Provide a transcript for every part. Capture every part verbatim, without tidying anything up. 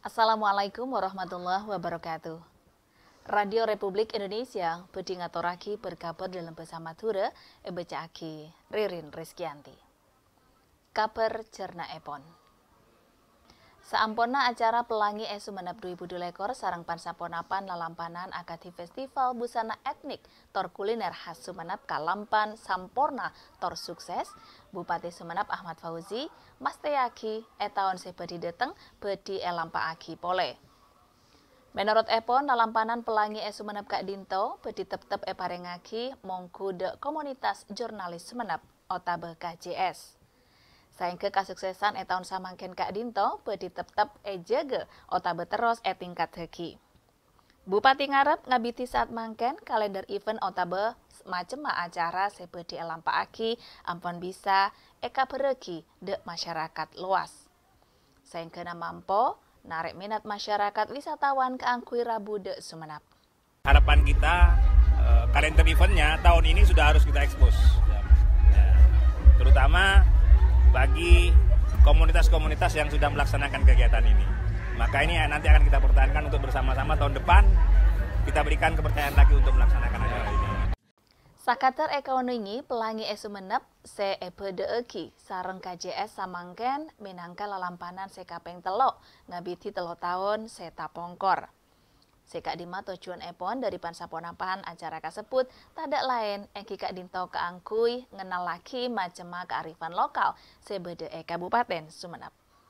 Assalamualaikum warahmatullahi wabarakatuh. Radio Republik Indonesia bedi ngaturaki berkabar dalam bersama Tura ebecaki Ririn Rizkianti. Kabar Cerna Epon. Saampona acara Pelangi Esu Menep dua ribu dua lekor sarang pansaponapan lalampanan akadi festival busana etnik tor kuliner khas Sumenep kalampan sampurna tor sukses, Bupati Sumenep Ahmad Fauzi masteyaki etaon sebedi deteng bedi elampaaki pole. Menurut Epon, lalampanan Pelangi Esu Menep Kak Dinto bedi tep-tep eparengaki mongku de komunitas jurnalis Sumenep otabe K J S. Saingke kasuksesan etaun samangken Kak Dinto bedi tep-tep ejege otabe terus e tingkat heki. Bupati ngarep ngabiti saat mangken kalender event otabe macem acara sebedi elampaaki ampun bisa eka bereki de masyarakat luas. Saingke namampo narik minat masyarakat wisatawan ke Angkui Rabu de Sumenep. Harapan kita kalender eventnya tahun ini sudah harus kita ekspos, ya, terutama bagi komunitas-komunitas yang sudah melaksanakan kegiatan ini. Maka ini nanti akan kita pertahankan untuk bersama-sama tahun depan kita berikan kepercayaan lagi untuk melaksanakan acara ini. Sakater ekonomi Pelangi Esu Menep se epedeeki sareng K J S samangken minangka lalampanan sekapeng telok ngabiti telo tahun se tapongkor. Sekak dima tujuan Epon dari pansaponapan acara kasebut tadak lain eki Kak Dinto keangkui ngenal laki macema kearifan lokal sebede e Kabupaten Sumenep.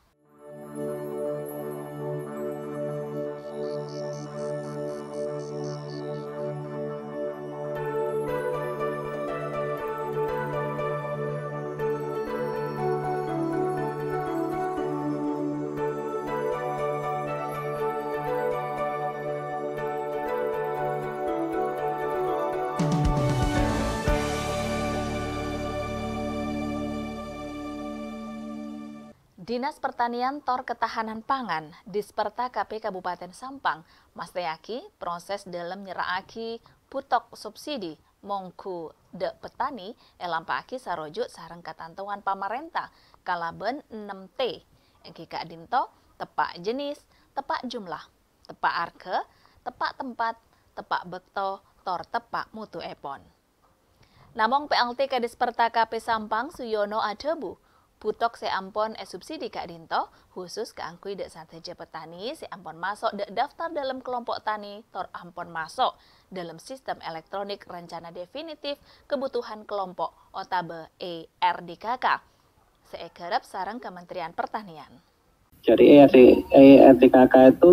Dinas Pertanian Tor Ketahanan Pangan Disperta K P Kabupaten Sampang masteyaki proses dalam nyeraaki putok subsidi mongku de petani elampaaki sarojuk sareng katantuan pamarentah kalaben enam T engki Kak Dinto tepak jenis, tepak jumlah, tepak arke, tepak tempat, tepak bekto, tor tepak mutu Epon. Namong P L T Kadisperta K P Sampang Suyono Adebu putok seampon e subsidi Kak Dinto khusus keangkui dek sateja petani seampon masuk dek daftar dalam kelompok tani tor ampon masuk dalam sistem elektronik rencana definitif kebutuhan kelompok otabe E R D K K seekerep sarang Kementerian Pertanian. Jadi E R D K K itu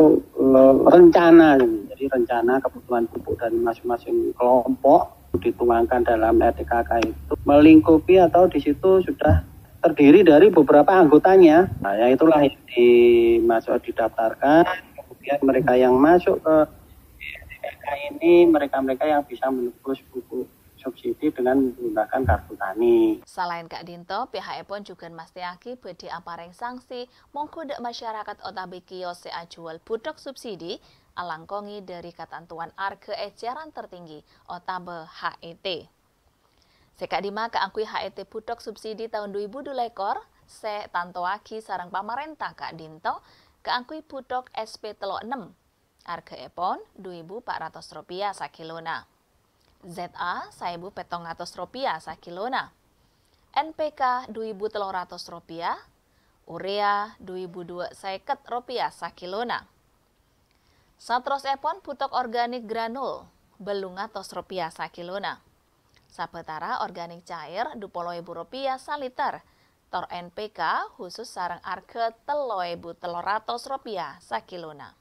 rencana, jadi rencana kebutuhan pupuk dari masing-masing kelompok dituangkan dalam E R D K K itu melingkupi atau di situ sudah terdiri dari beberapa anggotanya. Nah, ya itulah yang dimasuk didaftarkan. Kemudian mereka yang masuk ke E R D K K ini mereka-mereka yang bisa menebus pupuk subsidi dengan menggunakan kartu tani. Selain Kak Dinto, pihak Epon juga masteyaki bedi apareng sanksi mongko dek masyarakat otabe kios sea jual putok subsidi alangkongi dari ketentuan arge eceran tertinggi otabe H E T. Sekak dima keangkui H E T putok subsidi tahun dua ribu dua lekor se tantoaki sarang pamarentah Kak Dinto keangkui putok S P telo enam arge Epon dua ribu empat ratus rupiah sakilona. Z A seribu petong ratus rupiah sakilona. N P K dua ribu telur ratus rupiah. Urea dua ribu dua seket rupiah sakilona. Satros Epon putok organik granul belung atus rupiah sakilona. Sabetara organik cair dua puluh ribu rupiah saliter. Tor N P K khusus sarang arge telo ribu telur ratus rupiah sakilona.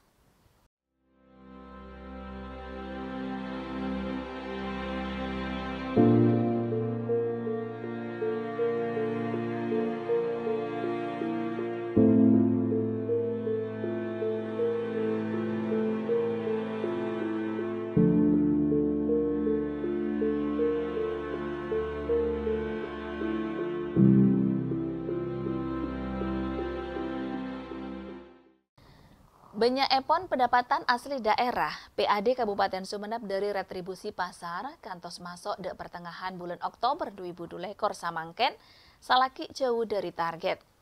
Banyak Epon pendapatan asli daerah P A D Kabupaten Sumenep dari retribusi pasar kantos masuk de pertengahan bulan Oktober dua ribu dua lekor samangken salaki jauh dari target.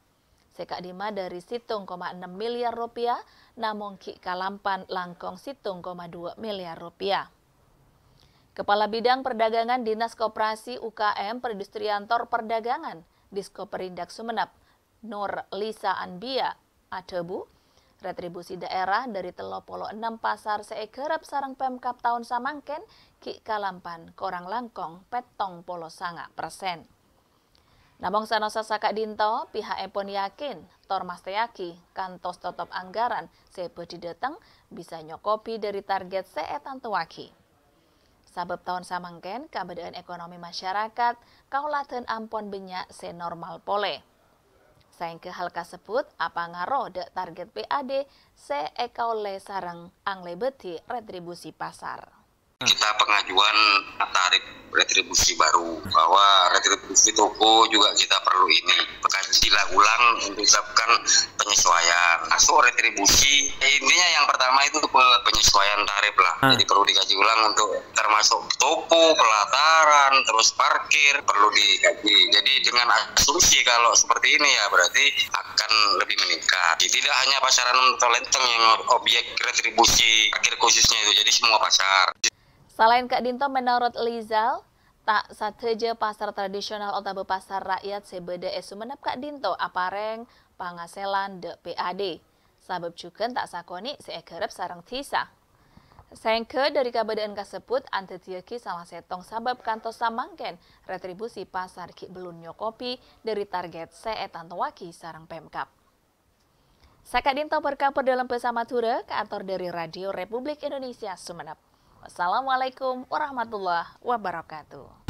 Sekak dima dari situng koma enam miliar rupiah, namun ki kalampan langkong situng koma dua miliar rupiah. Kepala Bidang Perdagangan Dinas Koperasi U K M Perindustrian Tor Perdagangan Diskoperindak Sumenep, Nur Lisa Anbia, atebu, retribusi daerah dari telo polo enam pasar seekerep sarang Pemkap tahun samangken ki kalampan korang langkong petong polo sanga persen. Namong sanosa saka dinto, pihak epon yakin Tor Masteyaki kantos totop anggaran sepedi datang bisa nyokopi dari target seetan tuwaki. Sabab tahun samangken keadaan ekonomi masyarakat kaulaten ampon benyak se normal pole. Saing ke hal kasebut apa ngaro de target P A D se ekaule sarang angle beti retribusi pasar. Kita pengajuan tarif retribusi baru, bahwa retribusi toko juga kita perlu ini kajilah ulang untuk dilakukan penyesuaian. Masuk retribusi, intinya yang pertama itu penyesuaian tarif lah. Hmm. Jadi perlu dikaji ulang untuk termasuk toko, pelataran, terus parkir perlu dikaji. Jadi dengan asumsi kalau seperti ini ya berarti akan lebih meningkat. Jadi tidak hanya pasaran Tolenteng yang objek retribusi parkir khususnya itu, jadi semua pasar. Selain Kak Dinto, menurut Lizal, tak sateja pasar tradisional otabe pasar rakyat sebeda esumenep Kak Dinto apareng pangaselan de P A D. Sabab cuken tak sakoni seekerep sarang tisa. Sengke dari kabadaan kasebut antetiaki salah setong sabab kantos samangken retribusi pasar ki belum nyokopi dari target seetan tuwaki sarang Pemkap. Kak Dinto berkapur dalam pesamatura ke ator dari Radio Republik Indonesia Sumenep. Wassalamualaikum warahmatullahi wabarakatuh.